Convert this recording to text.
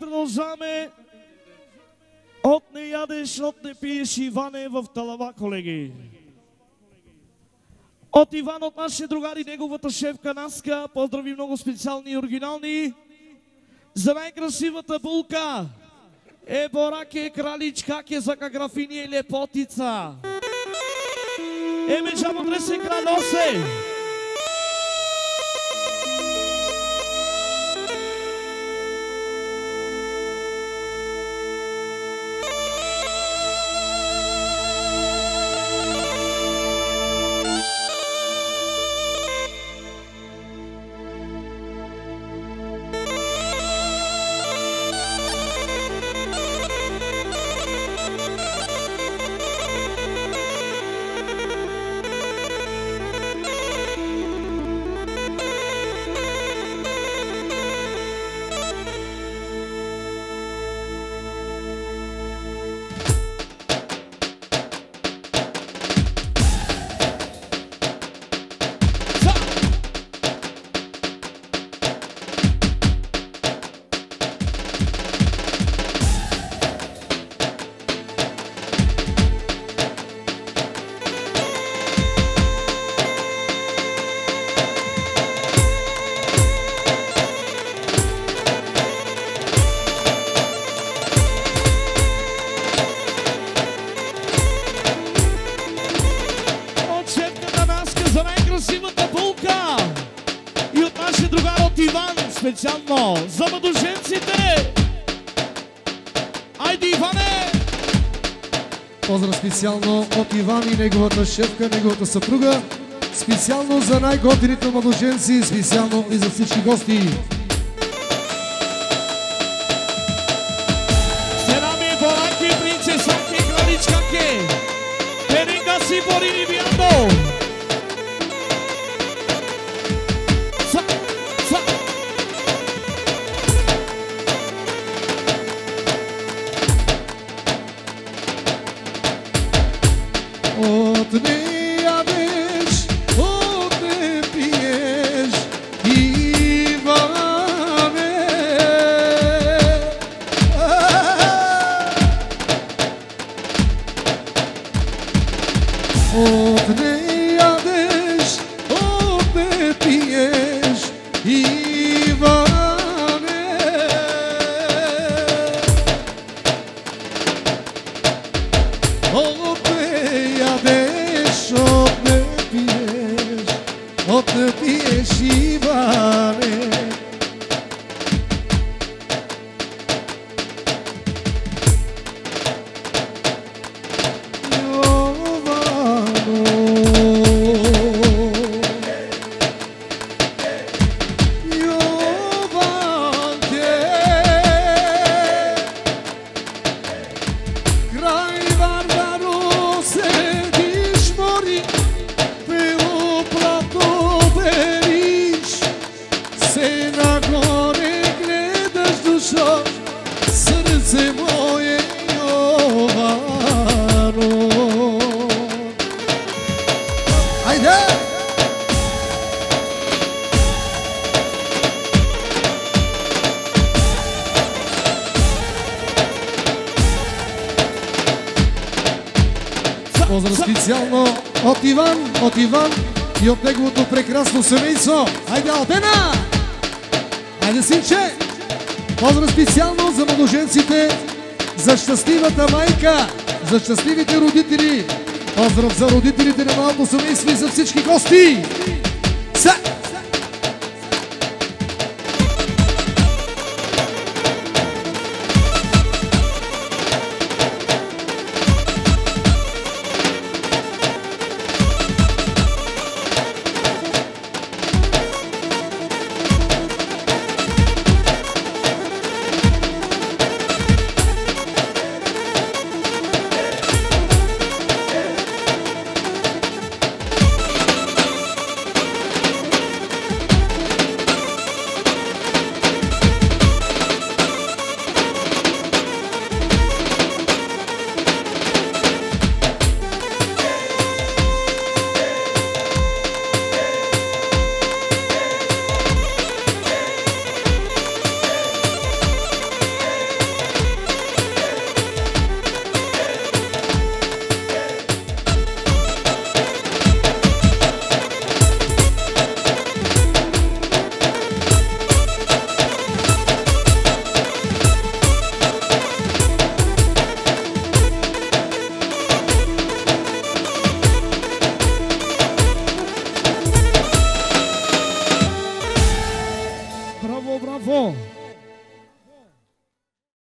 продължаваме. От не ядеш, от не пиеш, Иване в Талава, колеги. От Иван, от нашия другар и неговата шефка Наска, поздрави много специални и оригинални. За най-красивата булка е Бораке, краличка, кезака, графини и лепотица. Емеджамо дресе краносе. Специално за младоженците! Айде, Иване! Поздрав специално от Иван и неговата шефка, неговата съпруга. Специално за най-готините младоженци, специално и за всички гости. Сенами, Бораки, принцесаки, краличкаки! Теринга си, Борини, Биандо! От не ядеш, от не пиеш, Иване. От не ядеш, от не пиеш, Иване. От не ядеш, от не пиеш, Иване. Поздрав специално от Иван и от неговото прекрасно семейство. Айде, Алтена! Айде, синче! Поздрав специално за младоженците, за щастливата майка, за щастливите родители. Поздрав за родителите на малко семейство и за всички гости! Са!